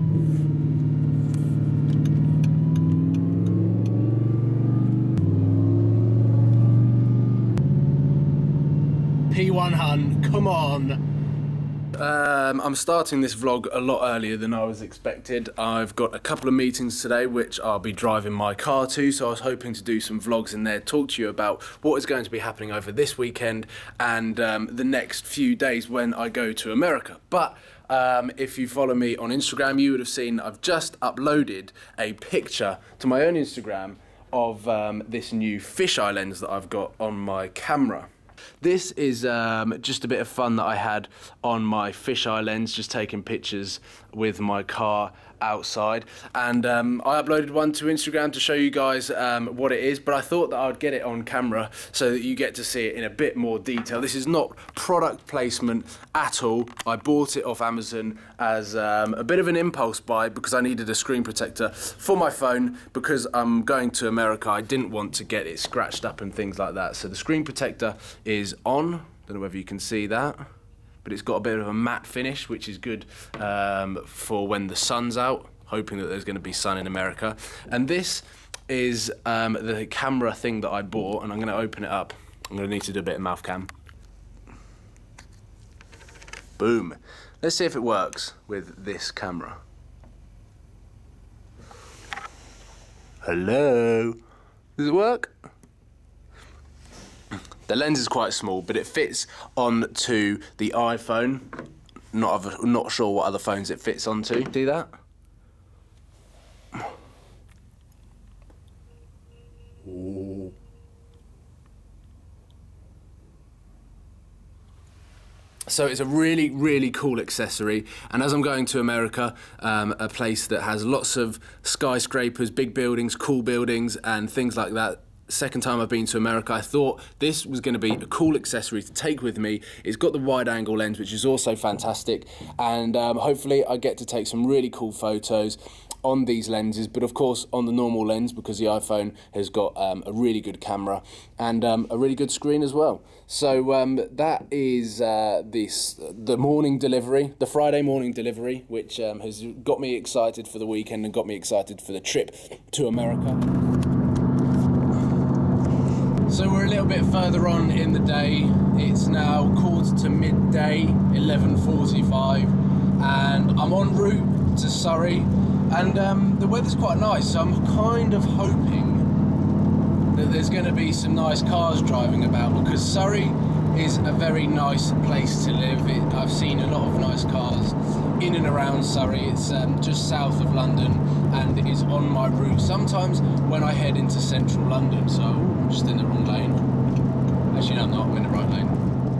P1 Hun, come on. I'm starting this vlog a lot earlier than I was expected. I've got a couple of meetings today which I'll be driving my car to, so I was hoping to do some vlogs in there, talk to you about what is going to be happening over this weekend and the next few days when I go to America. But if you follow me on Instagram, you would have seen I've just uploaded a picture to my own Instagram of this new fisheye lens that I've got on my camera. This is just a bit of fun that I had on my fisheye lens, just taking pictures with my car outside, and I uploaded one to Instagram to show you guys what it is, but I thought that I would get it on camera so that you get to see it in a bit more detail. This is not product placement at all. I bought it off Amazon as a bit of an impulse buy because I needed a screen protector for my phone because I'm going to America. I didn't want to get it scratched up and things like that, so the screen protector is on. Don't know whether you can see that, but it's got a bit of a matte finish, which is good for when the sun's out, hoping that there's going to be sun in America. And this is the camera thing that I bought, and I'm going to open it up. I'm going to need to do a bit of mouth cam. Boom. Let's see if it works with this camera. Hello? Does it work? The lens is quite small, but it fits onto the iPhone. Not sure what other phones it fits onto. Do that? Ooh. So it's a really, really cool accessory, and as I'm going to America, a place that has lots of skyscrapers, big buildings, cool buildings, and things like that, second time I've been to America, I thought this was going to be a cool accessory to take with me. It's got the wide angle lens, which is also fantastic, and hopefully I get to take some really cool photos on these lenses, but of course on the normal lens because the iPhone has got a really good camera and a really good screen as well. So that is the morning delivery, the Friday morning delivery, which has got me excited for the weekend and got me excited for the trip to America. So we're a little bit further on in the day. It's now quarter to midday, 11:45, and I'm en route to Surrey, and the weather's quite nice, so I'm kind of hoping that there's going to be some nice cars driving about, because Surrey is a very nice place to live. I've seen a lot of nice cars in and around Surrey. It's just south of London, and it is on my route sometimes when I head into central London. So I'm just in the wrong lane. Actually no, I'm not, I'm in the right lane.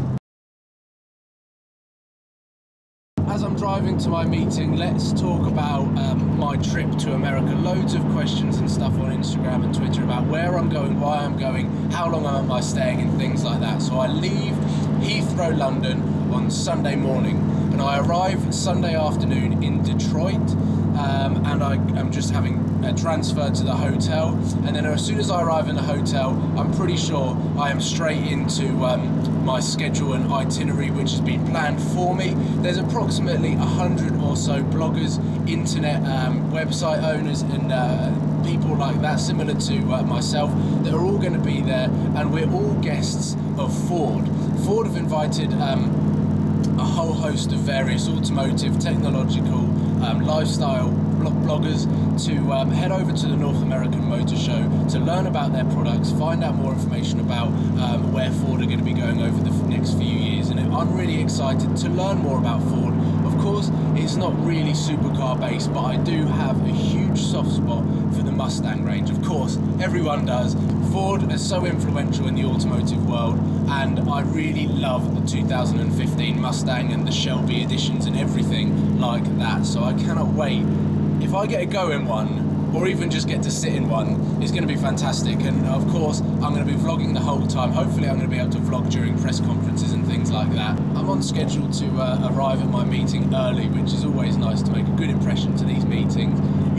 As I'm driving to my meeting, let's talk about my trip to America. Loads of questions and stuff on Instagram and Twitter about where I'm going, why I'm going, how long am I staying, and things like that. So I leave Heathrow, London on Sunday morning, and I arrive Sunday afternoon in Detroit, and I'm just having a transfer to the hotel, and then as soon as I arrive in the hotel, I'm pretty sure I am straight into my schedule and itinerary, which has been planned for me. There's approximately 100 or so bloggers, internet website owners, and people like that, similar to myself, that are all going to be there, and we're all guests of Ford. Ford have invited a whole host of various automotive, technological, lifestyle bloggers to head over to the North American Motor Show to learn about their products, find out more information about where Ford are going to be going over the next few years, and I'm really excited to learn more about Ford. Of course, it's not really supercar based, but I do have a huge soft spot for the Mustang range. Of course, everyone does. Ford is so influential in the automotive world, and I really love the 2015 Mustang and the Shelby editions and everything like that, so I cannot wait. If I get to go in one, or even just get to sit in one, it's going to be fantastic. And of course, I'm going to be vlogging the whole time. Hopefully I'm going to be able to vlog during press conferences and things like that. I'm on schedule to arrive at my meeting early, which is always nice to make a good impression to these meetings.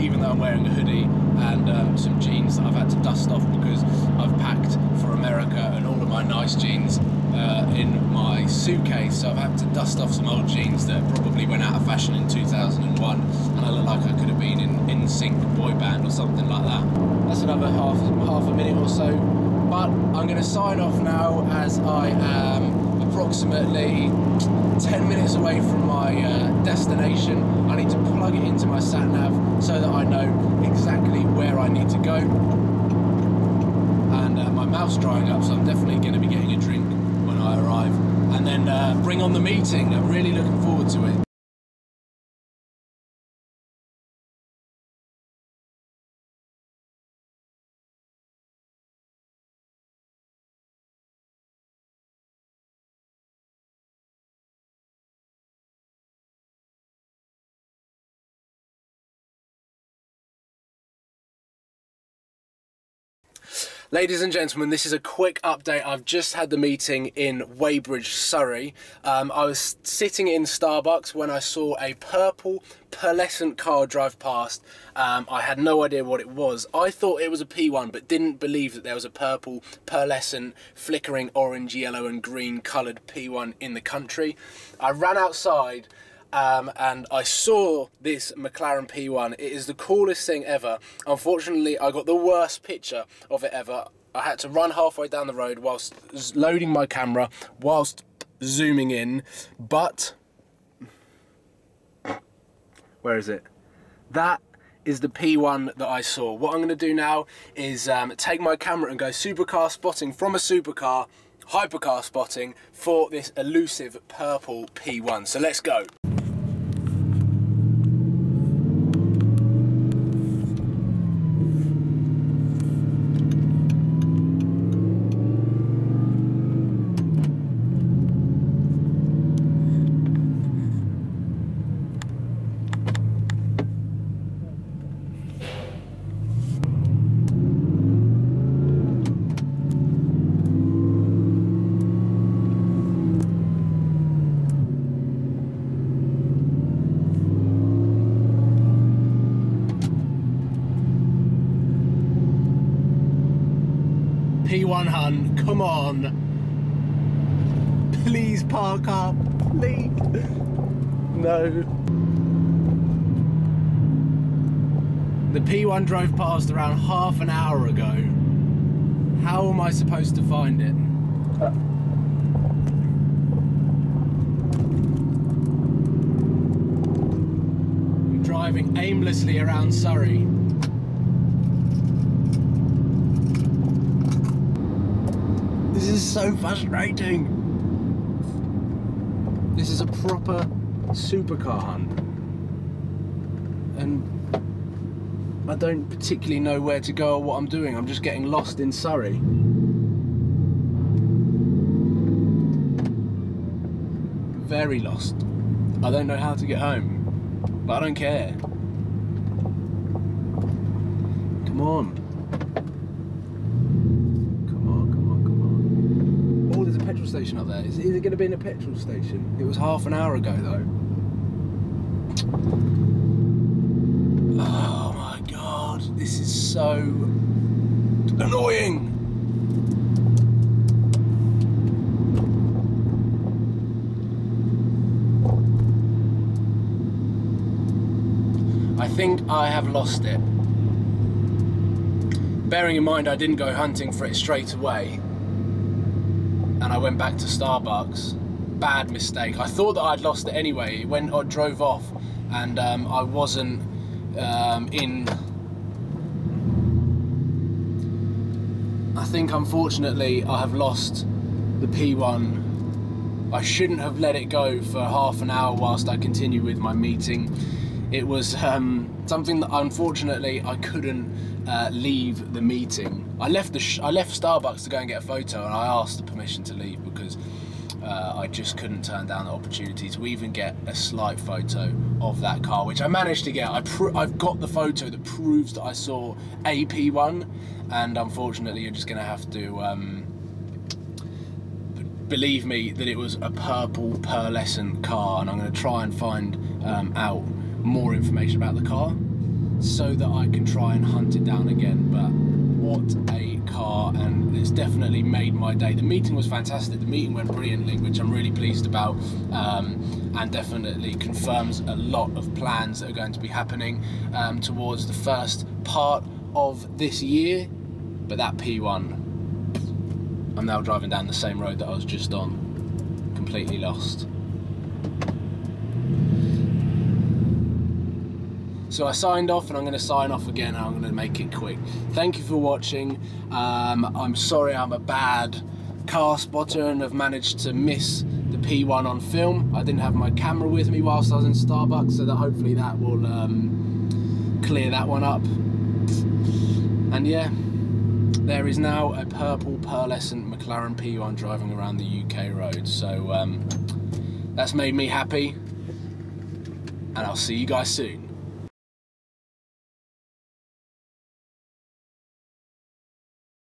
even though I'm wearing a hoodie and some jeans that I've had to dust off because I've packed for America and all of my nice jeans in my suitcase. So I've had to dust off some old jeans that probably went out of fashion in 2001, and I look like I could have been in NSYNC boy band or something like that. That's another half a minute or so, but I'm going to sign off now as I am approximately 10 minutes away from my destination. I need to plug it into my sat nav so that I know exactly where I need to go. And my mouth's drying up, so I'm definitely going to be getting a drink when I arrive. And then bring on the meeting. I'm really looking forward to it. Ladies and gentlemen, this is a quick update. I've just had the meeting in Weybridge, Surrey. I was sitting in Starbucks when I saw a purple pearlescent car drive past. I had no idea what it was. I thought it was a P1, but didn't believe that there was a purple, pearlescent, flickering orange, yellow and green coloured P1 in the country. I ran outside and I saw this McLaren P1. It is the coolest thing ever. Unfortunately, I got the worst picture of it ever. I had to run halfway down the road whilst loading my camera, whilst zooming in, but where is it? That is the P1 that I saw. What I'm going to do now is take my camera and go supercar spotting from a supercar, hypercar spotting for this elusive purple P1. So let's go. P1 hun, come on. Please park up, please. No. The P1 drove past around half an hour ago. How am I supposed to find it? I'm driving aimlessly around Surrey. This is so frustrating. This is a proper supercar hunt. And I don't particularly know where to go or what I'm doing. I'm just getting lost in Surrey. Very lost. I don't know how to get home, but I don't care. Come on. Petrol station up there. Is it going to be in a petrol station? It was half an hour ago though. Oh my god, this is so annoying. I think I have lost it. Bearing in mind I didn't go hunting for it straight away, and I went back to Starbucks. Bad mistake. I thought that I'd lost it anyway. I drove off, and I wasn't in. I think unfortunately I have lost the P1. I shouldn't have let it go for half an hour whilst I continued with my meeting. It was something that unfortunately I couldn't leave the meeting. I left Starbucks to go and get a photo, and I asked the permission to leave because I just couldn't turn down the opportunity to even get a slight photo of that car, which I managed to get. I've got the photo that proves that I saw a P1, and unfortunately you're just going to have to believe me that it was a purple pearlescent car, and I'm going to try and find out more information about the car. so that I can try and hunt it down again. But what a car, and it's definitely made my day. The meeting was fantastic. The meeting went brilliantly, which I'm really pleased about, and definitely confirms a lot of plans that are going to be happening towards the first part of this year. But that P1, I'm now driving down the same road that I was just on, completely lost. So I signed off, and I'm going to sign off again, and I'm going to make it quick. Thank you for watching. I'm sorry I'm a bad car spotter and have managed to miss the P1 on film. I didn't have my camera with me whilst I was in Starbucks, so that hopefully that will clear that one up. And yeah, there is now a purple pearlescent McLaren P1 driving around the UK roads. So that's made me happy, and I'll see you guys soon.